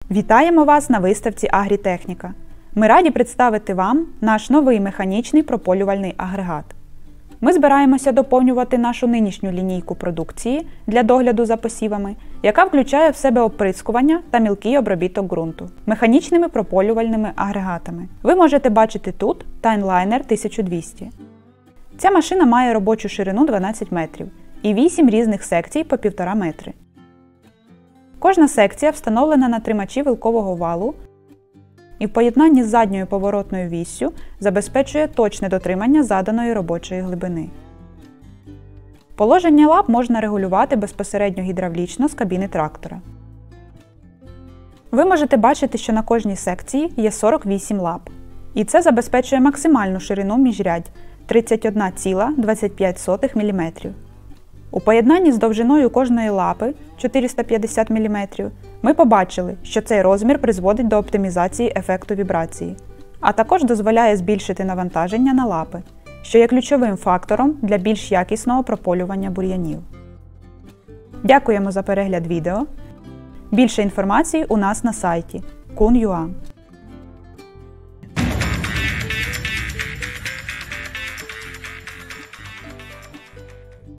Вітаємо вас на виставці Агрітехніка. Ми раді представити вам наш новий механічний прополювальний агрегат. Ми збираємося доповнювати нашу нинішню лінійку продукції для догляду за посівами, яка включає в себе оприскування та мілкий обробіток ґрунту механічними прополювальними агрегатами. Ви можете бачити тут Тайнлайнер 1200. Ця машина має робочу ширину 12 метрів і 8 різних секцій по 1,5 метри. Кожна секція встановлена на тримачі вилкового валу і в поєднанні з задньою поворотною віссю забезпечує точне дотримання заданої робочої глибини. Положення лап можна регулювати безпосередньо гідравлічно з кабіни трактора. Ви можете бачити, що на кожній секції є 48 лап. І це забезпечує максимальну ширину міжрядь 31,25 мм. У поєднанні з довжиною кожної лапи 450 мм ми побачили, що цей розмір призводить до оптимізації ефекту вібрації, а також дозволяє збільшити навантаження на лапи, що є ключовим фактором для більш якісного прополювання бур'янів. Дякуємо за перегляд відео. Більше інформації у нас на сайті kun.ua.